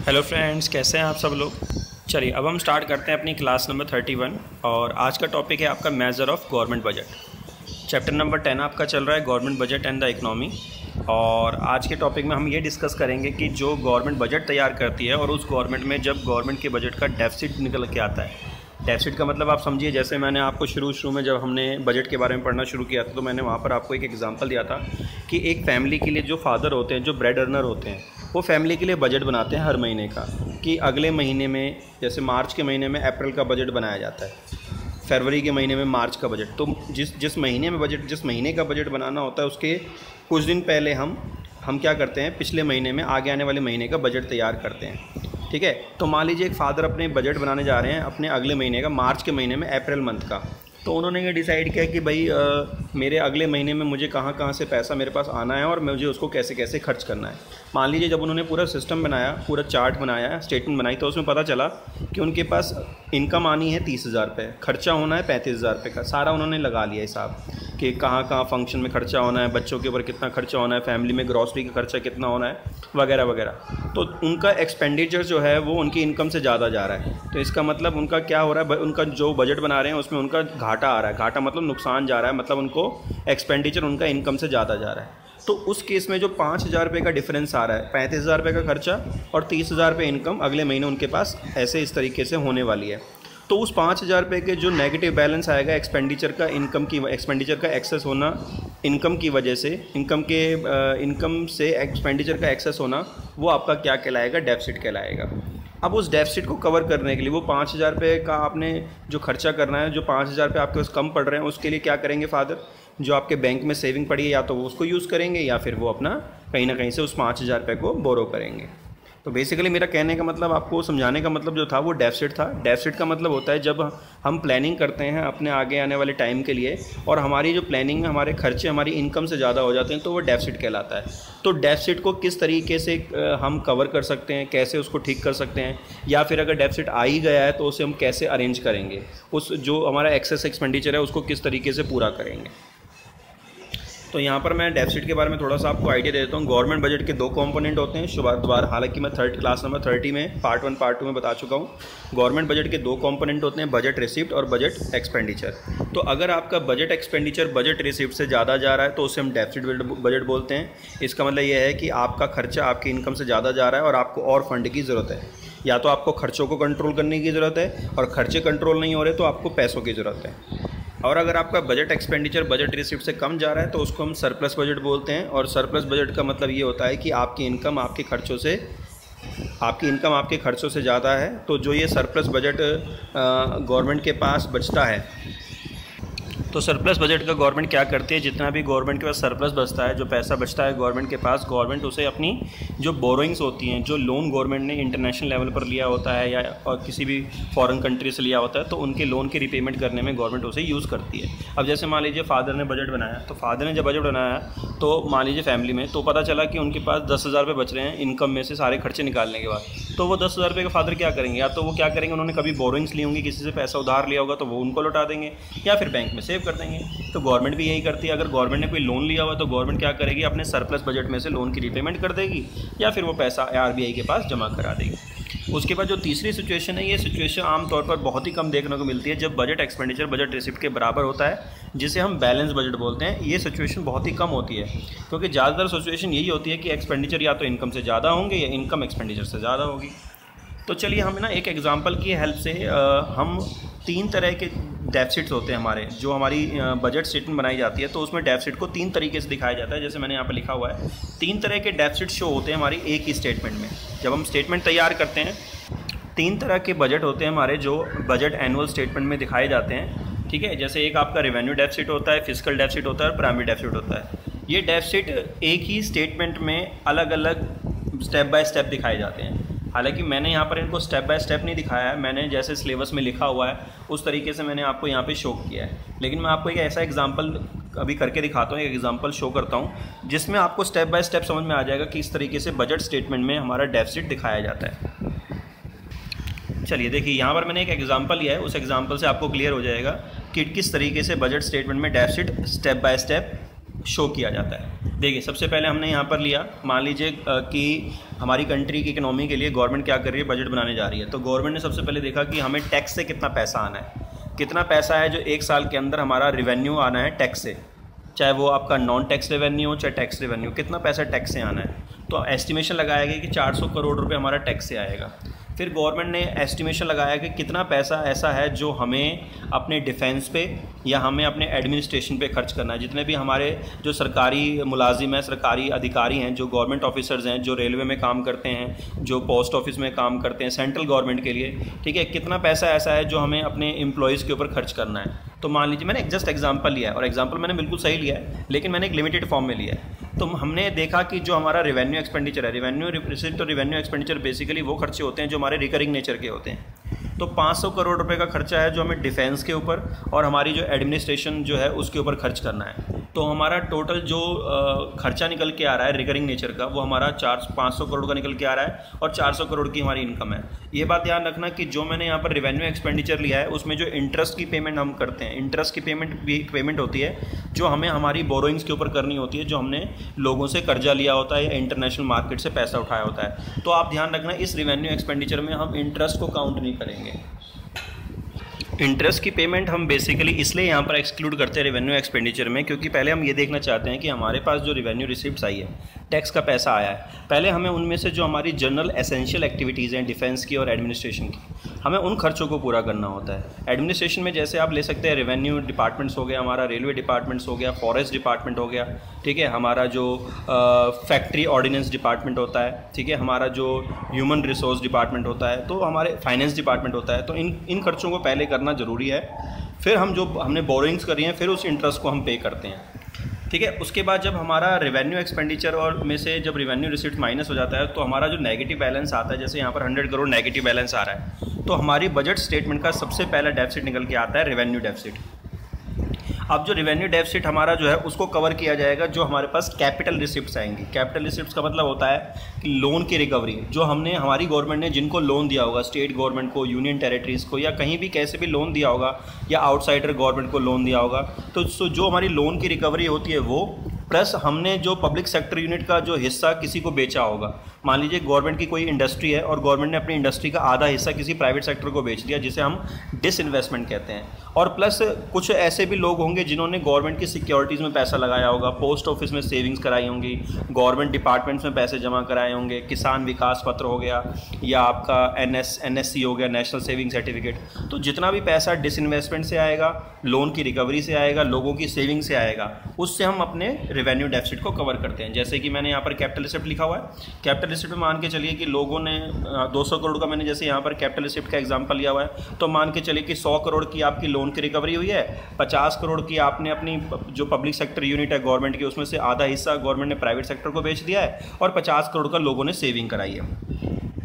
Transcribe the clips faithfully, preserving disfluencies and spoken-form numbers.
Hello friends, कैसे हैं आप सब लोग। चलिए अब हम स्टार्ट करते हैं अपनी क्लास नंबर थर्टी वन और आज का टॉपिक है आपका major of government budget. Chapter number ten आपका चल रहा है government budget and the economy. और आज के टॉपिक में हम ये डिस्कस करेंगे कि जो गवर्नमेंट बजट तैयार करती है और उस गवर्नमेंट में जब गवर्नमेंट के बजट का डेफिसिट निकल के आता है। डेफिसिट का मतलब आप समझिए, जैसे मैंने आपको शुरू शुरू में जब हमने बजट के बारे में पढ़ना शुरू किया था तो मैंने वहाँ पर आपको एक एग्जांपल दिया था कि एक फैमिली के लिए जो फादर होते हैं, जो ब्रेड अर्नर होते हैं, वो फैमिली के लिए बजट बनाते हैं हर महीने का, कि अगले महीने में जैसे मार्च के महीने में अप्रैल का बजट बनाया जाता है, फरवरी के महीने में मार्च का बजट। तो जिस जिस महीने में बजट जिस महीने का बजट बनाना होता है उसके कुछ दिन पहले हम हम क्या करते हैं, पिछले महीने में आगे आने वाले महीने का बजट तैयार करते हैं। ठीक है, तो मान लीजिए एक फादर अपने बजट बनाने जा रहे हैं अपने अगले महीने का, मार्च के महीने में, अप्रैल मंथ का। तो उन्होंने ये डिसाइड किया कि भाई आ, मेरे अगले महीने में मुझे कहाँ कहाँ से पैसा मेरे पास आना है और मुझे उसको कैसे कैसे खर्च करना है। मान लीजिए जब उन्होंने पूरा सिस्टम बनाया, पूरा चार्ट बनाया, स्टेटमेंट बनाई, तो उसमें पता चला कि उनके पास इनकम आनी है तीस हज़ार रुपये, खर्चा होना है पैंतीस हज़ार रुपये का। सारा उन्होंने लगा लिया हिसाब कि कहाँ कहाँ फंक्शन में खर्चा होना है, बच्चों के ऊपर कितना खर्चा होना है, फैमिली में ग्रॉसरी का खर्चा कितना होना है, वगैरह वगैरह। तो उनका एक्सपेंडिचर जो है वो उनकी इनकम से ज़्यादा जा रहा है। तो इसका मतलब उनका क्या हो रहा है, उनका जो बजट बना रहे हैं उसमें उनका घाटा आ रहा है। घाटा मतलब नुकसान जा रहा है, मतलब उनको एक्सपेंडिचर उनका इनकम से ज़्यादा जा रहा है। तो उस केस में जो पाँच हज़ार रुपये का डिफरेंस आ रहा है, पैंतीस हज़ार रुपये का खर्चा और तीस हज़ार रुपये इनकम अगले महीने उनके पास ऐसे इस तरीके से होने वाली है। तो उस पाँच हज़ार रुपये के जो नेगेटिव बैलेंस आएगा एक्सपेंडिचर का, इनकम की एक्सपेंडिचर का एक्सेस होना, इनकम की वजह से, इनकम के इनकम से एक्सपेंडिचर का एक्सेस होना, वो आपका क्या कहलाएगा, डेफिसिट कहलाएगा। अब उस डेफिसिट को कवर करने के लिए वो पाँच हज़ार रुपये का आपने जो खर्चा करना है, जो पाँच हज़ार रुपये आपके पास कम पड़ रहे हैं, उसके लिए क्या करेंगे फादर, जो आपके बैंक में सेविंग पड़ी है या तो वो उसको यूज़ करेंगे या फिर वो अपना कहीं ना कहीं से उस पाँच हज़ार रुपये को बोरो करेंगे। तो बेसिकली मेरा कहने का मतलब, आपको समझाने का मतलब जो था वो डेफिसिट था। डेफिसिट का मतलब होता है जब हम प्लानिंग करते हैं अपने आगे आने वाले टाइम के लिए और हमारी जो प्लानिंग में हमारे खर्चे हमारी इनकम से ज़्यादा हो जाते हैं, तो वो डेफिसिट कहलाता है। तो डेफिसिट को किस तरीके से हम कवर कर सकते हैं, कैसे उसको ठीक कर सकते हैं, या फिर अगर डेफिसिट आ ही गया है तो उसे हम कैसे अरेंज करेंगे, उस जो हमारा एक्सेस एक्सपेंडिचर है उसको किस तरीके से पूरा करेंगे। तो यहाँ पर मैं डेफिसिट के बारे में थोड़ा सा आपको आइडिया दे देता हूँ। गवर्नमेंट बजट के दो कंपोनेंट होते हैं शुरुआत, हालांकि मैं थर्ड क्लास नंबर थर्टी में पार्ट वन पार्ट टू में बता चुका हूँ। गवर्नमेंट बजट के दो कंपोनेंट होते हैं, बजट रिसिप्ट और बजट एक्सपेंडिचर। तो अगर आपका बजट एक्सपेंडिचर बजट रिसिप्ट से ज़्यादा जा रहा है तो उसे हम डेफिसिट बजट बोलते हैं। इसका मतलब यह है कि आपका खर्चा आपकी इनकम से ज़्यादा जा रहा है और आपको और फंड की ज़रूरत है। या तो आपको खर्चों को कंट्रोल करने की ज़रूरत है और खर्चे कंट्रोल नहीं हो रहे तो आपको पैसों की ज़रूरत है। और अगर आपका बजट एक्सपेंडिचर बजट रिसिप्ट से कम जा रहा है तो उसको हम सरप्लस बजट बोलते हैं। और सरप्लस बजट का मतलब ये होता है कि आपकी इनकम आपके खर्चों से आपकी इनकम आपके खर्चों से ज़्यादा है। तो जो ये सरप्लस बजट गवर्नमेंट के पास बचता है, तो सरप्लस बजट का गवर्नमेंट क्या करती है, जितना भी गवर्नमेंट के पास सरप्लस बचता है, जो पैसा बचता है गवर्नमेंट के पास, गवर्नमेंट उसे अपनी जो बोरोइंग्स होती हैं, जो लोन गवर्नमेंट ने इंटरनेशनल लेवल पर लिया होता है या और किसी भी फॉरेन कंट्री से लिया होता है, तो उनके लोन की रिपेमेंट करने में गवर्नमेंट उसे यूज़ करती है। अब जैसे मान लीजिए फादर ने बजट बनाया, तो फादर ने जब बजट बनाया तो मान लीजिए फैमिली में, तो पता चला कि उनके पास दस हज़ार रुपये बच रहे हैं इनकम में से सारे खर्चे निकालने के बाद। तो वो दस हज़ार रुपये का फादर क्या करेंगे, या तो वो क्या करेंगे, उन्होंने कभी बोरोइंग्स ली होंगी, किसी से पैसा उधार लिया होगा तो वो उनको लौटा देंगे, या फिर बैंक में सेव कर देंगे। तो गवर्नमेंट भी यही करती है। अगर गवर्नमेंट ने कोई लोन लिया हुआ तो गवर्नमेंट क्या करेगी, अपने सरप्लस बजट में से लोन की रिपेमेंट कर देगी या फिर वो पैसा आरबीआई के पास जमा करा देगी। उसके बाद जो तीसरी सिचुएशन है, ये सिचुएशन आमतौर पर बहुत ही कम देखने को मिलती है, जब बजट एक्सपेंडिचर बजट रिसिप्ट के बराबर होता है, जिसे हम बैलेंस बजट बोलते हैं। ये सिचुएशन बहुत ही कम होती है क्योंकि ज़्यादातर सिचुएशन यही होती है कि एक्सपेंडिचर या तो इनकम से ज़्यादा होंगे या इनकम एक्सपेंडिचर से ज़्यादा होगी। तो चलिए हम ना एक एग्जांपल की हेल्प से आ, हम तीन तरह के डेफिसिट्स होते हैं हमारे, जो हमारी बजट स्टेटमेंट बनाई जाती है तो उसमें डेफिसिट को तीन तरीके से दिखाया जाता है। जैसे मैंने यहाँ पर लिखा हुआ है, तीन तरह के डेफिसिट शो होते हैं हमारी एक ही स्टेटमेंट में। जब हम स्टेटमेंट तैयार करते हैं, तीन तरह के बजट होते हैं हमारे जो बजट एनुअल स्टेटमेंट में दिखाए जाते हैं। ठीक है, जैसे एक आपका रेवेन्यू डेफिसिट होता है, फिस्कल डेफिसिट होता है और प्राइमरी डेफिसिट होता है। ये डेफिसिट एक ही स्टेटमेंट में अलग अलग स्टेप बाय स्टेप दिखाए जाते हैं। हालांकि मैंने यहाँ पर इनको स्टेप बाय स्टेप नहीं दिखाया है, मैंने जैसे सिलेबस में लिखा हुआ है उस तरीके से मैंने आपको यहाँ पे शो किया है। लेकिन मैं आपको एक ऐसा एग्जांपल अभी करके दिखाता हूँ, एक एग्जांपल शो करता हूँ जिसमें आपको स्टेप बाय स्टेप समझ में आ जाएगा कि इस तरीके से बजट स्टेटमेंट में हमारा डेफिसिट दिखाया जाता है। चलिए देखिए, यहाँ पर मैंने एक एग्जांपल लिया है, उस एग्जांपल से आपको क्लियर हो जाएगा कि किस तरीके से बजट स्टेटमेंट में deficit step by step show किया जाता है। देखिए सबसे पहले हमने यहाँ पर लिया, मान लीजिए कि हमारी कंट्री की इकोनॉमी के लिए गवर्नमेंट क्या कर रही है, बजट बनाने जा रही है। तो गवर्नमेंट ने सबसे पहले देखा कि हमें टैक्स से कितना पैसा आना है, कितना पैसा है जो एक साल के अंदर हमारा रिवेन्यू आना है टैक्स से, चाहे वो आपका नॉन टैक्स रेवेन्यू हो चाहे टैक्स रेवेन्यू, कितना पैसा टैक्स से आना है। तो एस्टिमेशन लगाया गया कि चार सौ करोड़ रुपए हमारा टैक्स से आएगा। फिर गवर्नमेंट ने एस्टिमेशन लगाया कि कितना पैसा ऐसा है जो हमें अपने डिफेंस पे या हमें अपने एडमिनिस्ट्रेशन पे खर्च करना है। जितने भी हमारे जो सरकारी मुलाजिम हैं, सरकारी अधिकारी हैं, जो गवर्नमेंट ऑफिसर्स हैं, जो रेलवे में काम करते हैं, जो पोस्ट ऑफिस में काम करते हैं सेंट्रल गवर्नमेंट के लिए, ठीक है, कितना पैसा ऐसा है जो हमें अपने एम्प्लॉयज़ के ऊपर खर्च करना है। तो मान लीजिए मैंने एक जस्ट एग्जांपल लिया है, और एग्जांपल मैंने बिल्कुल सही लिया है, लेकिन मैंने एक लिमिटेड फॉर्म में लिया है। तो हमने देखा कि जो हमारा रेवेन्यू एक्सपेंडिचर है, रेवेन्यू रिसिप्ट और रेवेन्यू एक्सपेंडिचर बेसिकली वो खर्चे होते हैं जो हमारे रिकरिंग नेचर के होते हैं। तो पाँच सौ करोड़ रुपए का खर्चा है जो हमें डिफेंस के ऊपर और हमारी जो एडमिनिस्ट्रेशन जो है उसके ऊपर खर्च करना है। तो हमारा टोटल जो खर्चा निकल के आ रहा है रिकरिंग नेचर का, वो हमारा चार पाँच सौ करोड़ का निकल के आ रहा है, और चार सौ करोड़ की हमारी इनकम है। ये बात ध्यान रखना कि जो मैंने यहाँ पर रेवेन्यू एक्सपेंडिचर लिया है उसमें जो इंटरेस्ट की पेमेंट हम करते हैं, इंटरेस्ट की पेमेंट भी पेमेंट होती है जो हमें हमारी बोरोइंग्स के ऊपर करनी होती है, जो हमने लोगों से कर्जा लिया होता है या इंटरनेशनल मार्केट से पैसा उठाया होता है। तो आप ध्यान रखना इस रेवेन्यू एक्सपेंडिचर में हम इंटरेस्ट को काउंट नहीं करेंगे। इंटरेस्ट की पेमेंट हम बेसिकली इसलिए यहाँ पर एक्सक्लूड करते हैं रेवेन्यू एक्सपेंडिचर में, क्योंकि पहले हम ये देखना चाहते हैं कि हमारे पास जो रेवेन्यू रिसिप्ट्स आई है, टैक्स का पैसा आया है, पहले हमें उनमें से जो हमारी जनरल एसेंशियल एक्टिविटीज़ हैं डिफेंस की और एडमिनिस्ट्रेशन की, हमें उन खर्चों को पूरा करना होता है। एडमिनिस्ट्रेशन में जैसे आप ले सकते हैं रेवेन्यू डिपार्टमेंट्स हो गया, हमारा रेलवे डिपार्टमेंट्स हो गया, फॉरेस्ट डिपार्टमेंट हो गया, ठीक है, हमारा जो फैक्ट्री ऑर्डिनेंस डिपार्टमेंट होता है, ठीक है, हमारा जो ह्यूमन रिसोर्स डिपार्टमेंट होता है, तो हमारे फाइनेंस डिपार्टमेंट होता है। तो इन इन खर्चों को पहले करना ज़रूरी है, फिर हम जो हमने बोरोइंग्स करी हैं फिर उस इंटरेस्ट को हम पे करते हैं, ठीक है। उसके बाद जब हमारा रेवेन्यू एक्सपेंडिचर और में से जब रेवेन्यू रिसिप्ट माइनस हो जाता है तो हमारा जो नेगेटिव बैलेंस आता है, जैसे यहाँ पर हंड्रेड करोड़ नेगेटिव बैलेंस आ रहा है, तो हमारी बजट स्टेटमेंट का सबसे पहला डेफिसिट निकल के आता है रेवेन्यू डेफिसिट। अब जो रेवेन्यू डेफिसिट हमारा जो है उसको कवर किया जाएगा जो हमारे पास कैपिटल रिसिप्ट्स आएंगी। कैपिटल रिसिप्ट्स का मतलब होता है कि लोन की रिकवरी, जो हमने हमारी गवर्नमेंट ने जिनको लोन दिया होगा, स्टेट गवर्नमेंट को, यूनियन टेरिटरीज़ को, या कहीं भी कैसे भी लोन दिया होगा, या आउटसाइडर गवर्नमेंट को लोन दिया होगा, तो जो हमारी लोन की रिकवरी होती है वो, प्लस हमने जो पब्लिक सेक्टर यूनिट का जो हिस्सा किसी को बेचा होगा, मान लीजिए गवर्नमेंट की कोई इंडस्ट्री है और गवर्नमेंट ने अपनी इंडस्ट्री का आधा हिस्सा किसी प्राइवेट सेक्टर को बेच दिया, जिसे हम डिसइन्वेस्टमेंट कहते हैं। और प्लस कुछ ऐसे भी लोग होंगे जिन्होंने गवर्नमेंट की सिक्योरिटीज़ में पैसा लगाया होगा, पोस्ट ऑफिस में सेविंग्स कराई होंगी, गवर्नमेंट डिपार्टमेंट्स में पैसे जमा कराए होंगे, किसान विकास पत्र हो गया, या आपका N S N S C हो गया, नेशनल सेविंग सर्टिफिकेट। तो जितना भी पैसा डिसइन्वेस्टमेंट से आएगा, लोन की रिकवरी से आएगा, लोगों की सेविंग से आएगा, उससे हम अपने रेवेन्यू डेफिसिट को कवर करते हैं। जैसे कि मैंने यहाँ पर कैपिटल रिसिप्ट लिखा हुआ है, कैपिटल रिसिप्ट में मान के चलिए कि लोगों ने दो सौ करोड़ का, मैंने जैसे यहाँ पर कैपिटल रिसिप्ट का एग्जांपल लिया हुआ है, तो मान के चलिए कि सौ करोड़ की आपकी लोन की रिकवरी हुई है, पचास करोड़ की आपने अपनी जो पब्लिक सेक्टर यूनिट है गवर्नमेंट की, उसमें से आधा हिस्सा गवर्नमेंट ने प्राइवेट सेक्टर को बेच दिया है, और पचास करोड़ का लोगों ने सेविंग कराई है।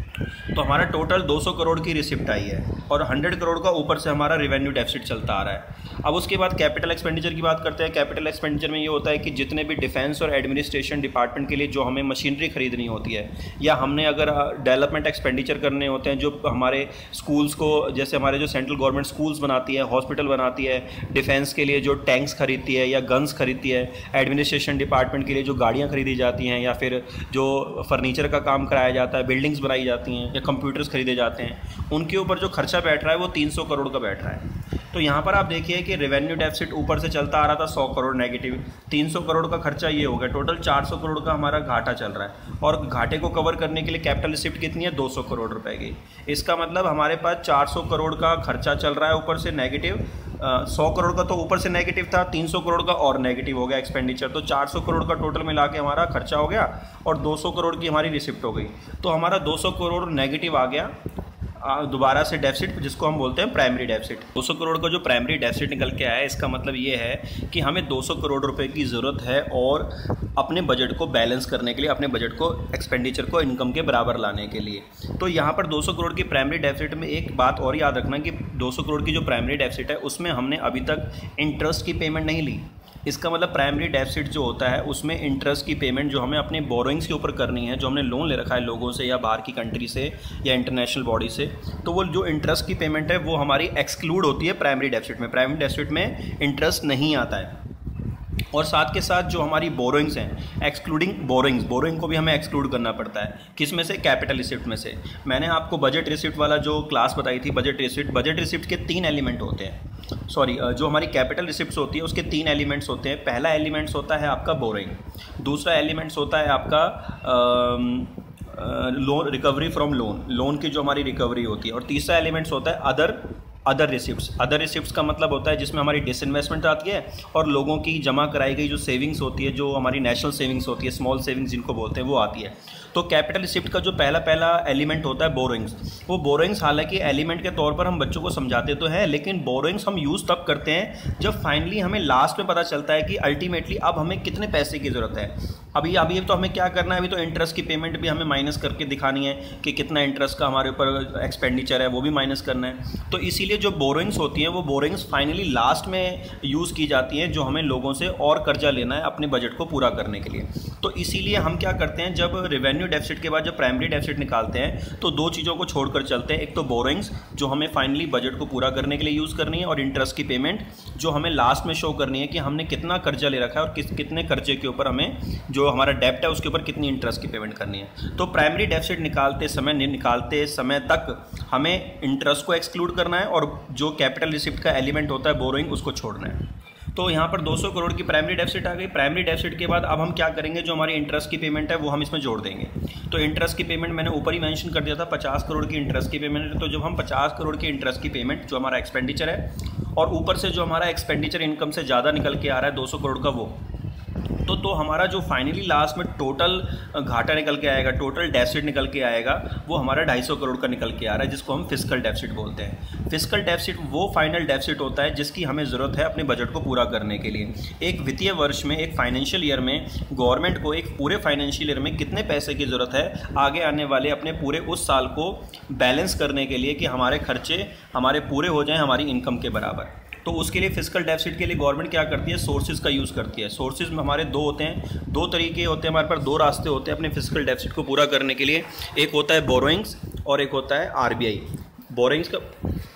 तो हमारा टोटल दो सौ करोड़ की रिसिप्ट आई है, और सौ करोड़ का ऊपर से हमारा रेवेन्यू डेफिसिट चलता आ रहा है। अब उसके बाद कैपिटल एक्सपेंडिचर की बात करते हैं। कैपिटल एक्सपेंडिचर में ये होता है कि जितने भी डिफेंस और एडमिनिस्ट्रेशन डिपार्टमेंट के लिए जो हमें मशीनरी खरीदनी होती है, या हमने अगर डेवलपमेंट एक्सपेंडिचर करने होते हैं, जो हमारे स्कूल्स को, जैसे हमारे जो सेंट्रल गवर्नमेंट स्कूल्स बनाती है, हॉस्पिटल बनाती है, डिफेंस के लिए जो टैंक्स खरीदती है या गन्स खरीदती है, एडमिनिस्ट्रेशन डिपार्टमेंट के लिए जो गाड़ियाँ खरीदी जाती हैं, या फिर जो फर्नीचर का काम कराया जाता है, बिल्डिंग्स बनाई जाती हैं, या कंप्यूटर्स खरीदे जाते हैं, उनके ऊपर जो खर्चा बैठ रहा है वो तीन सौ करोड़ का बैठ रहा है। तो यहाँ पर आप देखिए कि रेवेन्यू डेफिसिट ऊपर से चलता आ रहा था सौ करोड़ नेगेटिव, तीन सौ करोड़ का खर्चा ये हो गया, टोटल चार सौ करोड़ का हमारा घाटा चल रहा है। और घाटे को कवर करने के लिए कैपिटल रिसिप्ट कितनी है, दो सौ करोड़ रुपए की। इसका मतलब हमारे पास चार सौ करोड़ का खर्चा चल रहा है ऊपर से नेगेटिव, सौ करोड़ का तो ऊपर से नेगेटिव था, तीन सौ करोड़ का और नेगेटिव हो गया एक्सपेंडिचर। तो चार सौ करोड़ का टोटल मिला के हमारा खर्चा हो गया, और दो सौ करोड़ की हमारी रिसिप्ट हो गई। तो हमारा दो सौ करोड़ नेगेटिव आ गया दोबारा से डेफिसिट, जिसको हम बोलते हैं प्राइमरी डेफिसिट। दो सौ करोड़ का जो प्राइमरी डेफिसिट निकल के आया है, इसका मतलब ये है कि हमें दो सौ करोड़ रुपए की ज़रूरत है और अपने बजट को बैलेंस करने के लिए, अपने बजट को, एक्सपेंडिचर को इनकम के बराबर लाने के लिए। तो यहाँ पर दो सौ करोड़ की प्राइमरी डेफिसिट में एक बात और याद रखना कि दो सौ करोड़ की जो प्राइमरी डेफिसिट है उसमें हमने अभी तक इंटरेस्ट की पेमेंट नहीं ली। इसका मतलब प्राइमरी डेफिसिट जो होता है उसमें इंटरेस्ट की पेमेंट जो हमें अपने बोरोइंग्स के ऊपर करनी है, जो हमने लोन ले रखा है लोगों से या बाहर की कंट्री से या इंटरनेशनल बॉडी से, तो वो जो इंटरेस्ट की पेमेंट है वो हमारी एक्सक्लूड होती है प्राइमरी डेफिसिट में। प्राइमरी डेफिसिट में इंटरेस्ट नहीं आता है। और साथ के साथ जो हमारी बोरोइंग्स हैं, एक्सक्लूडिंग बोरोइंग्स, बोरोइंग को भी हमें एक्सक्लूड करना पड़ता है। किस में से? कैपिटल रिसिप्ट में से। मैंने आपको बजट रिसिप्ट वाला जो क्लास बताई थी, बजट रिसिप्ट, बजट रिसिप्ट के तीन एलिमेंट होते हैं। सॉरी, जो हमारी कैपिटल रिसिप्ट्स होती है उसके तीन एलिमेंट्स होते हैं। पहला एलिमेंट्स होता है आपका बोरोइंग, दूसरा एलिमेंट्स होता है आपका loan, recovery from loan, loan की जो हमारी रिकवरी होती है, और तीसरा एलिमेंट्स होता है other other receipts. Other receipts का मतलब होता है जिसमें हमारी डिसइन्वेस्टमेंट आती है और लोगों की जमा कराई गई जो सेविंग्स होती है, जो हमारी नेशनल सेविंग्स होती है, स्मॉल सेविंग्स जिनको बोलते हैं, वो आती है। तो कैपिटल रिसिप्ट का जो पहला पहला एलिमेंट होता है बोरोइंग्स, वो बोरोइंग्स हालांकि एलिमेंट के तौर पर हम बच्चों को समझाते तो हैं, लेकिन बोरोइंग्स हम यूज़ तब करते हैं जब फाइनली हमें लास्ट में पता चलता है कि अल्टीमेटली अब हमें कितने पैसे की ज़रूरत है। अभी अभी तो हमें क्या करना है, अभी तो इंटरेस्ट की पेमेंट भी हमें माइनस करके दिखानी है कि कितना इंटरेस्ट का हमारे ऊपर एक्सपेंडिचर है, वो भी माइनस करना है। तो इसीलिए जो बोरोइंग्स होती हैं वो बोरोइंग्स फाइनली लास्ट में यूज़ की जाती हैं, जो हमें लोगों से और कर्जा लेना है अपने बजट को पूरा करने के लिए। तो इसीलिए हम क्या करते हैं, जब रेवेन्यू डेफिसिट के बाद जब प्राइमरी डेफिसिट निकालते हैं तो दो चीज़ों को छोड़कर चलते हैं। एक तो बोरोइंग्स जो हमें फाइनली बजट को पूरा करने के लिए यूज़ करनी है, और इंटरेस्ट की पेमेंट जो हमें लास्ट में शो करनी है कि हमने कितना कर्जा ले रखा है और किस कितने कर्जे के ऊपर हमें, जो हमारा डेप्ट है उसके ऊपर कितनी इंटरेस्ट की पेमेंट करनी है। तो प्राइमरी डेफिसिट निकालते समय निकालते समय तक हमें इंटरेस्ट को एक्सक्लूड करना है और जो कैपिटल रिसिप्ट का एलिमेंट होता है बोरोइंग, उसको छोड़ना है। तो यहाँ पर दो सौ करोड़ की प्राइमरी डेफिसिट आ गई। प्राइमरी डेफिसिट के बाद अब हम क्या करेंगे, जो हमारी इंटरेस्ट की पेमेंट है वो हम इसमें जोड़ देंगे। तो इंटरेस्ट की पेमेंट मैंने ऊपर ही मेंशन कर दिया था, पचास करोड़ की इंटरेस्ट की पेमेंट है। तो जब हम पचास करोड़ की इंटरेस्ट की पेमेंट, जो हमारा एक्सपेंडिचर है, और ऊपर से जो हमारा एक्सपेंडिचर इनकम से ज़्यादा निकल के आ रहा है दो सौ करोड़ का, वो तो तो हमारा जो फाइनली लास्ट में टोटल घाटा निकल के आएगा, टोटल डेफिसिट निकल के आएगा, वो हमारा ढाई सौ करोड़ का निकल के आ रहा है, जिसको हम फिस्कल डेफिसिट बोलते हैं। फिस्कल डेफिसिट वो फाइनल डेफिसिट होता है जिसकी हमें ज़रूरत है अपने बजट को पूरा करने के लिए। एक वित्तीय वर्ष में, एक फाइनेंशियल ईयर में गवर्नमेंट को एक पूरे फाइनेंशियल ईयर में कितने पैसे की ज़रूरत है आगे आने वाले अपने पूरे उस साल को बैलेंस करने के लिए, कि हमारे खर्चे हमारे पूरे हो जाएं हमारी इनकम के बराबर। तो उसके लिए फिस्कल डेफिसिट के लिए गवर्नमेंट क्या करती है, सोर्सेज का यूज़ करती है। सोर्सेज में हमारे दो होते हैं, दो तरीके होते हैं हमारे पास, दो रास्ते होते हैं अपने फिस्कल डेफिसिट को पूरा करने के लिए। एक होता है बोरोइंग्स और एक होता है आरबीआई। बोरोइंग्स का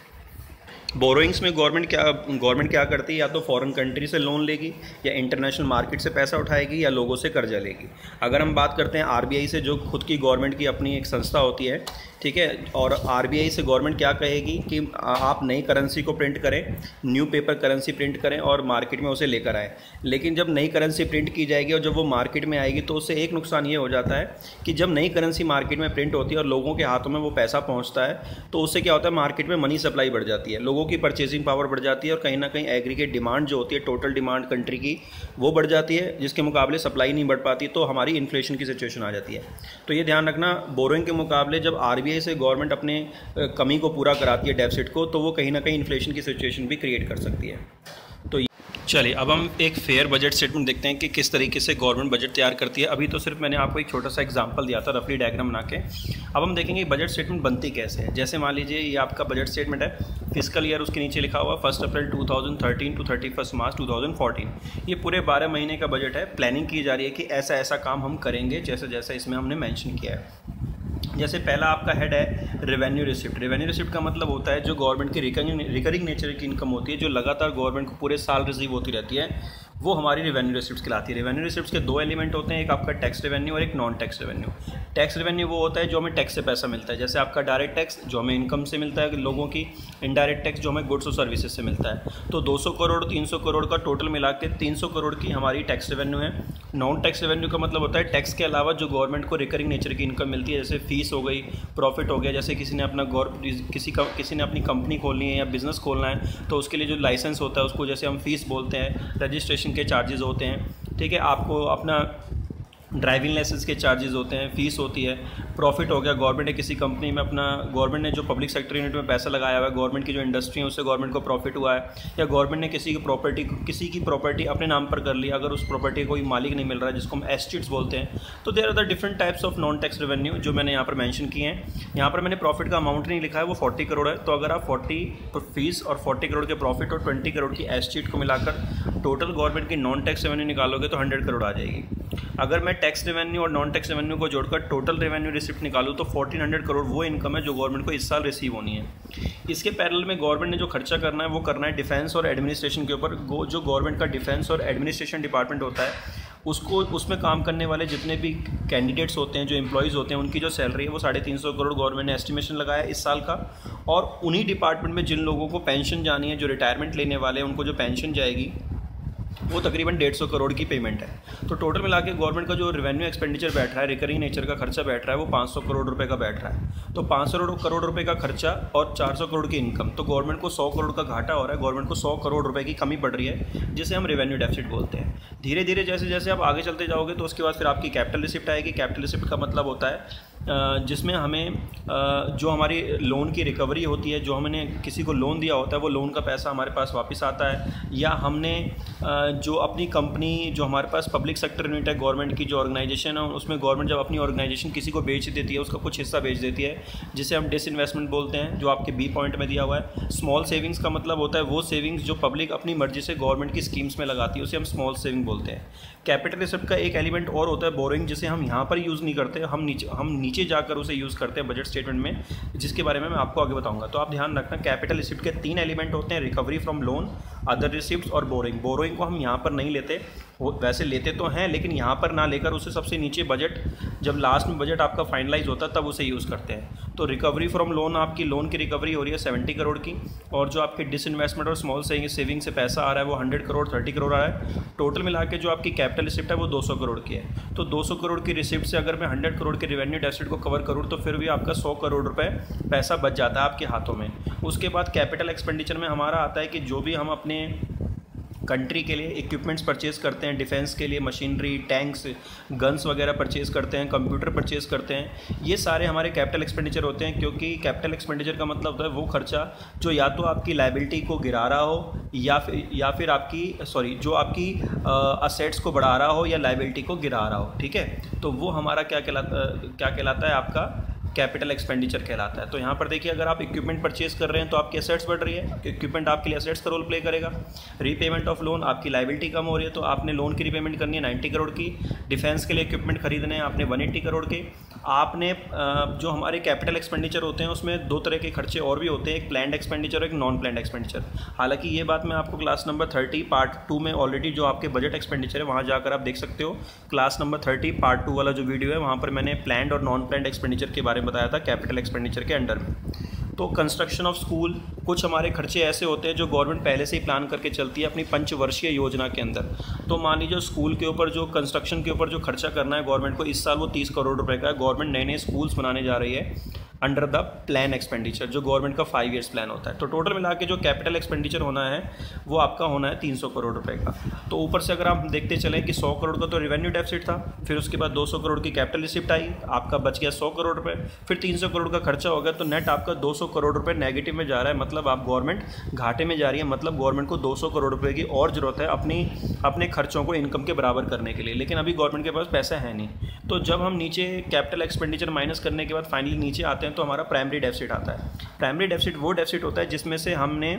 बोरोइंग्स में गवर्नमेंट क्या गवर्नमेंट क्या करती है, या तो फॉरेन कंट्री से लोन लेगी, या इंटरनेशनल मार्केट से पैसा उठाएगी, या लोगों से कर्जा लेगी। अगर हम बात करते हैं आरबीआई से, जो खुद की गवर्नमेंट की अपनी एक संस्था होती है, ठीक है, और आरबीआई से गवर्नमेंट क्या कहेगी कि आप नई करेंसी को प्रिंट करें, न्यू पेपर करेंसी प्रिंट करें और मार्केट में उसे लेकर आए। लेकिन जब नई करेंसी प्रिंट की जाएगी और जब वो मार्केट में आएगी तो उससे एक नुकसान ये हो जाता है कि जब नई करेंसी मार्केट में प्रिंट होती है और लोगों के हाथों में वो पैसा पहुँचता है, तो उससे क्या होता है, मार्केट में मनी सप्लाई बढ़ जाती है, लोगों की परचेजिंग पावर बढ़ जाती है, और कहीं ना कहीं एग्रीगेट डिमांड जो होती है, टोटल डिमांड कंट्री की, वो बढ़ जाती है, जिसके मुकाबले सप्लाई नहीं बढ़ पाती, तो हमारी इन्फ्लेशन की सिचुएशन आ जाती है। तो ये ध्यान रखना, बोरोइंग के मुकाबले जब आरबीआई से गवर्नमेंट अपने कमी को पूरा कराती है डेफिसिट को, तो वो कहीं ना कहीं इन्फ्लेशन की सिचुएशन भी क्रिएट कर सकती है। तो चलिए अब हम एक फेयर बजट स्टेटमेंट देखते हैं कि किस तरीके से गवर्नमेंट बजट तैयार करती है। अभी तो सिर्फ मैंने आपको एक छोटा सा एग्जांपल दिया था रफली डायग्राम बना के। अब हम देखेंगे बजट स्टेटमेंट बनती कैसे है। जैसे मान लीजिए ये आपका बजट स्टेटमेंट है, फिस्कल ईयर उसके नीचे लिखा हुआ first April two thousand thirteen to thirty first March two thousand fourteen. ये पूरे बारह महीने का बजट है। प्लानिंग की जा रही है कि ऐसा ऐसा काम हम करेंगे जैसे जैसे इसमें हमने मैंशन किया है। जैसे पहला आपका हेड है रेवेन्यू रिसिप्ट। रेवेन्यू रिसिप्ट का मतलब होता है जो गवर्नमेंट की रिकरिंग रिकरिंग नेचर की इनकम होती है, जो लगातार गवर्नमेंट को पूरे साल रिसीव होती रहती है, वो हमारी रेवेन्यू रिसिप्ट्स कहलाती है। रेवेन्यू रिसिप्ट्स के दो एलिमेंट होते हैं, एक आपका टैक्स रेवेन्यू और एक non tax revenue. Tax revenue वो होता है जो हमें टैक्स से पैसा मिलता है, जैसे आपका डायरेक्ट टैक्स जो हमें इनकम से मिलता है लोगों की, इनडायरेक्ट टैक्स जो हमें गुड्स और सर्विसेज से मिलता है। तो दो सौ करोड़ तीन सौ करोड़ का टोटल मिला के तीन सौ करोड़ की हमारी टैक्स रेवेन्यू है। नॉन टैक्स रेवेन्यू का मतलब होता है टैक्स के अलावा जो गवर्नमेंट को रिकरिंग नेचर की इनकम मिलती है, जैसे फीस हो गई, प्रॉफिट हो गया, जैसे किसी ने अपना गौर किसी का किसी ने अपनी कंपनी खोलनी है या बिज़नेस खोलना है तो उसके लिए जो लाइसेंस होता है उसको जैसे हम फीस बोलते हैं, रजिस्ट्रेशन के चार्जेस होते हैं, ठीक है, आपको अपना ड्राइविंग लाइसेंस के चार्जेस होते हैं, फीस होती है। प्रॉफिट हो गया, गवर्नमेंट ने किसी कंपनी में अपना गवर्नमेंट ने जो पब्लिक सेक्टर यूनिट में पैसा लगाया हुआ है, गवर्नमेंट की जो इंडस्ट्री है उससे गवर्नमेंट को प्रॉफिट हुआ है, या गवर्नमेंट ने किसी की प्रॉपर्टी किसी की प्रॉपर्टी अपने नाम पर कर ली, अगर उस प्रॉपर्टी को कोई मालिक नहीं मिल रहा है, जिसको हम एस्टेट्स बोलते हैं। तो there are the different types of non tax revenue जो मैंने यहाँ पर मेंशन किए हैं। यहाँ पर मैंने प्रॉफिट का अमाउंट नहीं लिखा है, वो फोर्टी करोड़ है। तो अगर आप फोर्टी फीस और फोर्टी करोड़ के प्रॉफिट और ट्वेंटी करोड़ की एस्टेट को मिलाकर टोटल गवर्नमेंट की नॉन टैक्स रेवेन्यू निकालोगे तो हंड्रेड करोड़ आ जाएगी। अगर मैं टैक्स रेवेन्यू और नॉन टैक्स रेवेन्यू को जोड़कर टोटल रेवेन्यू रिसिप्ट निकालूँ तो फोर्टीन हंड्रेड करोड़ वो इनकम है जो गवर्नमेंट को इस साल रिसीव होनी है। इसके पैरेलल में गवर्नमेंट ने जो खर्चा करना है वो करना है डिफेंस और एडमिनिस्ट्रेशन के ऊपर। जो गवर्नमेंट का डिफेंस और एडमिनिस्ट्रेशन डिपार्टमेंट होता है उसको उसमें काम करने वाले जितने भी कैंडिडेट्स होते हैं, जो एम्प्लॉयज़ होते हैं, उनकी जो सैलरी है वो साढ़े तीन सौ करोड़ गवर्नमेंट ने एस्टिमेशन लगाया इस साल का। और उन्हीं डिपार्टमेंट में जिन लोगों को पेंशन जानी है, जो रिटायरमेंट लेने वाले हैं, उनको जो पेंशन जाएगी वो तकरीबन डेढ़ सौ करोड़ की पेमेंट है। तो टोटल मिला के गवर्नमेंट का जो रेवेन्यू एक्सपेंडिचर बैठ रहा है, रिकरिंग नेचर का खर्चा बैठ रहा है, वो पाँच सौ करोड़ रुपए का बैठ रहा है। तो पाँच सौ करोड़ रुपए का खर्चा और चार सौ करोड़ की इनकम, तो गवर्नमेंट को सौ करोड़ का घाटा हो रहा है, गवर्नमेंट को सौ करोड़ रुपए की कमी पड़ रही है, जिसे हम रेवेन्यू डेफिसिट बोलते हैं। धीरे धीरे जैसे जैसे आप आगे चलते जाओगे तो उसके बाद फिर आपकी कैपिटल रिसिप्ट आएगी। कैपिटल रिसिप्ट का मतलब होता है जिसमें हमें जो हमारी लोन की रिकवरी होती है, जो हमने किसी को लोन दिया होता है वो लोन का पैसा हमारे पास वापस आता है, या हमने जो अपनी कंपनी, जो हमारे पास पब्लिक सेक्टर यूनिट है गवर्नमेंट की, जो ऑर्गेनाइजेशन है, उसमें गवर्नमेंट जब अपनी ऑर्गेनाइजेशन किसी को बेच देती है, उसका कुछ हिस्सा बेच देती है, जिसे हम डिसइन्वेस्टमेंट बोलते हैं, जो आपके बी पॉइंट में दिया हुआ है। स्मॉल सेविंग्स का मतलब होता है वो सेविंग्स जो पब्लिक अपनी मर्जी से गवर्नमेंट की स्कीम्स में लगाती है, उसे हम स्मॉल सेविंग बोलते हैं। कैपिटल रिसिप्ट का एक एलिमेंट और होता है बोरोइंग, जिसे हम यहाँ पर यूज़ नहीं करते, हम नीचे हम नीचे जाकर उसे यूज़ करते हैं बजट स्टेटमेंट में, जिसके बारे में मैं आपको आगे बताऊंगा। तो आप ध्यान रखना, कैपिटल रिसिप्ट के तीन एलिमेंट होते हैं, recovery from loan, other receipts और बोरोइंग। बोरोइंग को हम यहाँ पर नहीं लेते, वो वैसे लेते तो हैं लेकिन यहाँ पर ना लेकर उसे सबसे नीचे बजट, जब लास्ट में बजट आपका फाइनलाइज होता है तब उसे यूज़ करते हैं। तो रिकवरी फ्रॉम लोन, आपकी लोन की रिकवरी हो रही है सेवेंटी करोड़ की, और जो आपके डिसइन्वेस्टमेंट और स्मॉल सेविंग से पैसा आ रहा है वो हंड्रेड करोड़ थर्टी करोड़ आ रहा है। टोटल मिला के जो आपकी कैपिटल रिसिप्ट है वो दो सौ करोड़ की है। तो दो सौ करोड़ की रिसिप्ट से अगर मैं हंड्रेड करोड़ के रेवेन्यू डेफिसिट को कवर करूँ तो फिर भी आपका सौ करोड़ रुपए पैसा बच जाता है आपके हाथों में। उसके बाद कैपिटल एक्सपेंडिचर में हमारा आता है कि जो भी हम अपने कंट्री के लिए इक्विपमेंट्स परचेज करते हैं, डिफेंस के लिए मशीनरी, टैंक्स, गन्स वगैरह परचेज करते हैं, कंप्यूटर परचेज करते हैं, ये सारे हमारे कैपिटल एक्सपेंडिचर होते हैं। क्योंकि कैपिटल एक्सपेंडिचर का मतलब होता है वो खर्चा जो या तो आपकी लायबिलिटी को गिरा रहा हो या फिर या फिर आपकी सॉरी जो आपकी असेट्स को बढ़ा रहा हो या लायबिलिटी को गिरा रहा हो। ठीक है, तो वो हमारा क्या कहलाता क्या कहलाता है आपका कैपिटल एक्सपेंडिचर कहलाता है। तो यहाँ पर देखिए, अगर आप इक्विपमेंट परचेज कर रहे हैं तो आपकी एसेट्स बढ़ रही है, इक्विपमेंट आपके लिए एसेट्स का रोल प्ले करेगा। रीपेमेंट ऑफ लोन, आपकी लायबिलिटी कम हो रही है तो आपने लोन की रीपेमेंट करनी है नाइन्टी करोड़ की। डिफेंस के लिए इक्विपमेंट खरीदने हैं आपने वन एट्टी करोड़ के। आपने जो हमारे कैपिटल एक्सपेंडिचर होते हैं उसमें दो तरह के खर्चे और भी होते हैं, एक प्लान्ड एक्सपेंडिचर और एक नॉन प्लान्ड एक्सपेंडिचर। हालांकि ये बात मैं आपको class number thirty part two में ऑलरेडी जो आपके बजट एक्सपेंडिचर है वहाँ जाकर आप देख सकते हो। Class number thirty part two वाला जो वीडियो है वहाँ पर मैंने प्लान्ड और नॉन प्लान्ड एक्सपेंडिचर के बारे में बताया था कैपिटल एक्सपेंडिचर के अंडर में। तो कंस्ट्रक्शन ऑफ स्कूल, कुछ हमारे खर्चे ऐसे होते हैं जो गवर्नमेंट पहले से ही प्लान करके चलती है अपनी पंचवर्षीय योजना के अंदर। तो मान लीजिए स्कूल के ऊपर जो कंस्ट्रक्शन के ऊपर जो खर्चा करना है गवर्नमेंट को इस साल वो तीस करोड़ रुपए का है। गवर्नमेंट नए नए स्कूल्स बनाने जा रही है अंडर द प्लान एक्सपेंडिचर, जो गवर्नमेंट का फाइव ईयर्स प्लान होता है। तो टोटल मिला के जो कैपिटल एक्सपेंडिचर होना है वो आपका होना है तीन सौ करोड़ रुपए का। तो ऊपर से अगर आप देखते चलें कि सौ करोड़ का तो रेवेन्यू डेफिसिट था, फिर उसके बाद दो सौ करोड़ की कैपिटल रिसिप्ट आई, आपका बच गया सौ करोड़ रुपए, फिर तीन सौ करोड़ का खर्चा हो गया, तो नेट आपका दो सौ करोड़ रुपए नेगेटिव में जा रहा है। मतलब आप गवर्नमेंट घाटे में जा रही है, मतलब गवर्नमेंट को दो सौ करोड़ रुपए की और जरूरत है अपनी अपने खर्चों को इनकम के बराबर करने के लिए, लेकिन अभी गवर्नमेंट के पास पैसा है नहीं। तो जब हम नीचे कैपिटल एक्सपेंडिचर माइनस करने के बाद फाइनली नीचे आते हैं तो हमारा प्राइमरी डेफिसिट आता है। प्राइमरी डेफिसिट वो डेफिसिट होता है जिसमें से हमने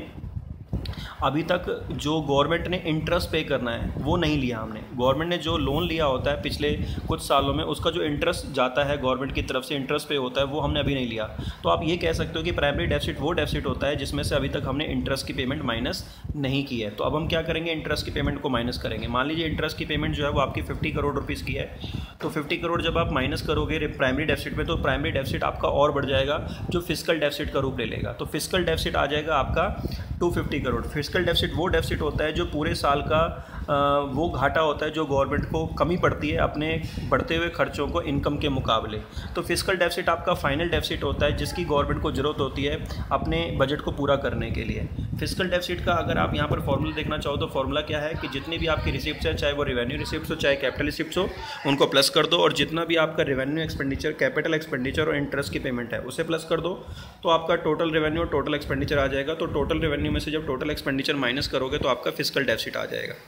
अभी तक जो गवर्नमेंट ने इंटरेस्ट पे करना है वो नहीं लिया हमने। गवर्नमेंट ने जो लोन लिया होता है पिछले कुछ सालों में, उसका जो इंटरेस्ट जाता है गवर्नमेंट की तरफ से इंटरेस्ट पे होता है, वो हमने अभी नहीं लिया। तो आप ये कह सकते हो कि प्राइमरी डेफिसिट वो डेफिसिट होता है जिसमें से अभी तक हमने इंटरेस्ट की पेमेंट माइनस नहीं की है। तो अब हम क्या करेंगे, इंटरेस्ट की पेमेंट को माइनस करेंगे। मान लीजिए इंटरेस्ट की पेमेंट जो है वो आपकी फिफ्टी करोड़ रुपीज़ की है, तो फिफ्टी करोड़ जब आप माइनस करोगे प्राइमरी डेफिसिट में तो प्राइमरी डेफिसिट आपका और बढ़ जाएगा, जो फिस्कल डेफिसिट का रूप ले लेगा। तो फिस्कल डेफिसिट आ जाएगा आपका two fifty crore. Fiscal deficit वो डेफिसिट होता है जो पूरे साल का आ, वो घाटा होता है जो गवर्नमेंट को कमी पड़ती है अपने बढ़ते हुए खर्चों को इनकम के मुकाबले। तो फिस्कल डेफिसिट आपका फाइनल डेफिसिट होता है जिसकी गवर्नमेंट को ज़रूरत होती है अपने बजट को पूरा करने के लिए। फिस्कल डेफिसिट का अगर आप यहाँ पर फॉर्मूला देखना चाहो तो फॉर्मूला क्या है कि जितनी भी आपकी रिसिप्ट्स है, चाहे वो रेवेन्यू रिसिप्ट्स हो चाहे कैपिटल रिसिप्ट्स हो, उनको प्लस कर दो, और जितना भी आपका रेवेन्यू एक्सपेंडिचर, कैपिटल एक्सपेंडिचर और इंटरेस्ट की पेमेंट है उसे प्लस कर दो, तो आपका टोटल रेवेन्यू और टोटल एक्सपेंडिचर आ जाएगा। तो टोटल रेवेन्यू में से जब टोटल एक्सपेंडिचर माइनस करोगे तो आपका फिस्कल डेफिसिट आ जाएगा।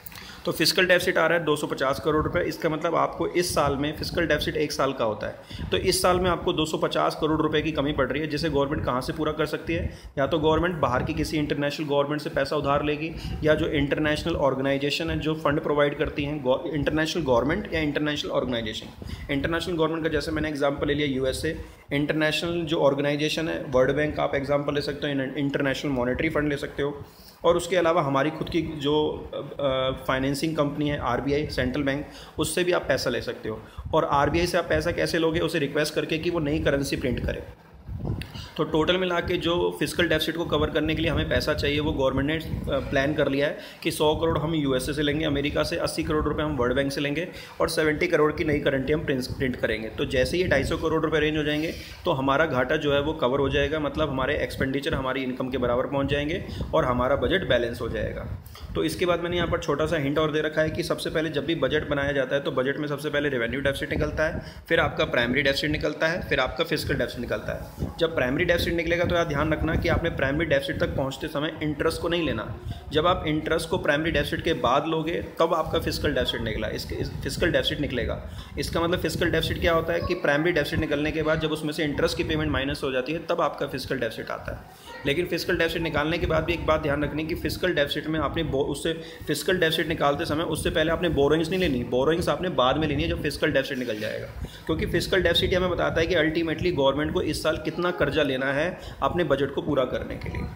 तो फिस्कल डेफिसिट आ रहा है दो सौ पचास करोड़ रुपए। इसका मतलब आपको इस साल में फिस्कल डेफिसिट एक साल का होता है, तो इस साल में आपको दो सौ पचास करोड़ रुपए की कमी पड़ रही है, जिसे गवर्नमेंट कहाँ से पूरा कर सकती है? या तो गवर्नमेंट बाहर की किसी इंटरनेशनल गवर्नमेंट से पैसा उधार लेगी, या जो इंटरनेशनल ऑर्गेनाइजेशन है जो फंड प्रोवाइड करती हैं, इंटरनेशनल गवर्नमेंट या इंटरनेशनल ऑर्गेनाइजेशन। इंटरनेशनल गवर्नमेंट का जैसे मैंने एग्जांपल ले लिया यूएसए, इंटरनेशनल जो ऑर्गेनाइजेशन है वर्ल्ड बैंक का आप एग्जांपल ले सकते हो, इंटरनेशनल मॉनेटरी फंड ले सकते हो, और उसके अलावा हमारी खुद की जो फाइनेंसिंग कंपनी है आरबीआई सेंट्रल बैंक, उससे भी आप पैसा ले सकते हो। और आरबीआई से आप पैसा कैसे लोगे? उसे रिक्वेस्ट करके कि वो नई करेंसी प्रिंट करे। तो टोटल मिला के जो फिस्कल डेफिसिट को कवर करने के लिए हमें पैसा चाहिए, वो गवर्नमेंट ने प्लान कर लिया है कि सौ करोड़ हम यूएसए से लेंगे, अमेरिका से अस्सी करोड़ रुपए हम वर्ल्ड बैंक से लेंगे, और सत्तर करोड़ की नई करेंसी हम प्रिंट करेंगे। तो जैसे ही ढाई सौ करोड़ रुपए रेंज हो जाएंगे तो हमारा घाटा जो है वो कवर हो जाएगा, मतलब हमारे एक्सपेंडिचर हमारी इनकम के बराबर पहुँच जाएंगे और हमारा बजट बैलेंस हो जाएगा। तो इसके बाद मैंने यहाँ पर छोटा सा हिंट और दे रखा है कि सबसे पहले जब भी बजट बनाया जाता है तो बजट में सबसे पहले रेवेन्यू डेफिसिट निकलता है, फिर आपका प्राइमरी डेफिसिट निकलता है, फिर आपका फिस्कल डेफिसिट निकलता है। जब प्राइमरी डेफिसिट निकलेगा तो ध्यान रखना कि आपने प्राइमरी डेफिसिट तक पहुंचते समय इंटरेस्ट को नहीं लेना। जब आप इंटरेस्ट को प्राइमरी डेफिसिट के बाद लोगे तब आपका फिस्कल डेफिसिट निकला इसके इस फिस्कल डेफिसिट निकलेगा। इसका मतलब फिस्कल डेफिसिट क्या होता है कि प्राइमरी डेफिसिट निकलने के बाद जब उसमें से इंटरेस्ट की पेमेंट माइनस हो जाती है तब आपका फिस्कल डेफिसिट आता है। लेकिन फिस्कल डेफिसिट निकालने के बाद भी एक बात ध्यान रखनी कि फिस्कल डेफिसिट में आपने उससे फिस्कल डेफिसिट निकालते समय उससे पहले आपने बोरोइंग्स नहीं लेनी, बोरोइंग्स आपने बाद में लेनी है जब फिस्कल डेफिसिट निकल जाएगा। क्योंकि फिस्कल डेफिसिट हमें बताता है कि अल्टीमेटली गवर्नमेंट को इस साल कितना कर्जा लेना है अपने बजट को पूरा करने के लिए।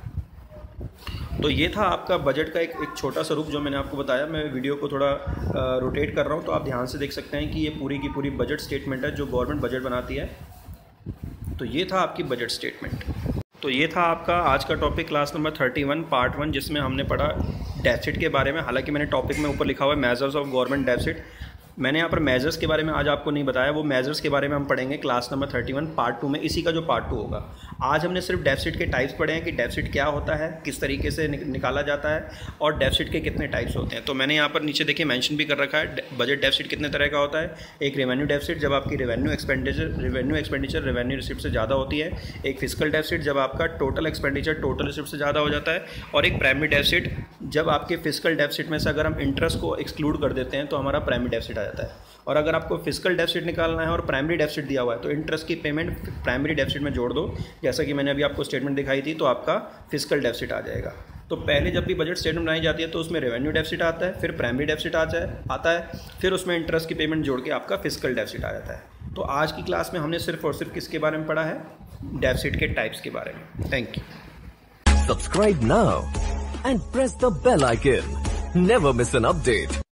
तो ये था आपका बजट का एक एक छोटा सा रूप जो मैंने आपको बताया। मैं वीडियो को थोड़ा रोटेट कर रहा हूँ तो आप ध्यान से देख सकते हैं कि ये पूरी की पूरी बजट स्टेटमेंट है जो गवर्नमेंट बजट बनाती है। तो ये था आपकी बजट स्टेटमेंट। तो ये था आपका आज का topic class number thirty one part one, जिसमें हमने पढ़ा डेफिसिट के बारे में। हालांकि मैंने टॉपिक में ऊपर लिखा हुआ है मेजर्स ऑफ गवर्नमेंट डेफिसिट, मैंने यहाँ पर मेजर्स के बारे में आज आपको नहीं बताया, वो मेजर्स के बारे में हम पढ़ेंगे class number thirty one part two में, इसी का जो पार्ट टू होगा। आज हमने सिर्फ डेफिसिट के टाइप्स पढ़े हैं कि डेफिसिट क्या होता है, किस तरीके से निकाला जाता है और डेफिसिट के कितने टाइप्स होते हैं। तो मैंने यहाँ पर नीचे देखिए मेंशन भी कर रखा है बजट डेफिसिट कितने तरह का होता है। एक रेवेन्यू डेफिसिट जब आपकी revenue expenditure revenue expenditure revenue receipt से ज़्यादा होती है, एक फिस्कल डेफिसिट जब आपका टोटल एक्सपेंडिचर टोटल रिसिप्ट से ज़्यादा हो जाता है, और एक प्राइमरी डेफिसिट जब आपके फिस्कल डेफिसिट में से अगर हम इंटरेस्ट को एक्सक्लूड कर देते हैं तो हमारा प्राइमरी डेफिसिट आ जाता है। और अगर आपको फिस्कल डेफिसिट निकालना है और प्राइमरी डेफिसिट दिया हुआ है तो इंटरेस्ट की पेमेंट प्राइमरी डेफिसिट में जोड़ दो, जैसा कि मैंने अभी आपको स्टेटमेंट दिखाई थी, तो आपका फिस्कल डेफिसिट आ जाएगा। तो पहले जब भी बजट स्टेटमेंट बनाई जाती है तो उसमें रेवेन्यू डेफिसिट आता है, फिर प्राइमरी डेफिसिट आ जाए आता है, फिर उसमें इंटरेस्ट की पेमेंट जोड़ के आपका फिस्कल डेफिसिट आ जाता है। तो आज की क्लास में हमने सिर्फ और सिर्फ किसके बारे में पढ़ा है? डेफिसिट के टाइप्स के बारे में। Thank you. Subscribe now and press the bell icon, never miss an update.